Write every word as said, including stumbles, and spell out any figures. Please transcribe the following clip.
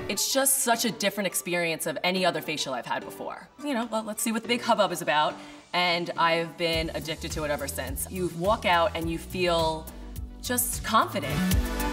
It's just such a different experience of any other facial I've had before. You know, well, let's see what the big hubbub is about. And I've been addicted to it ever since. You walk out and you feel just confident.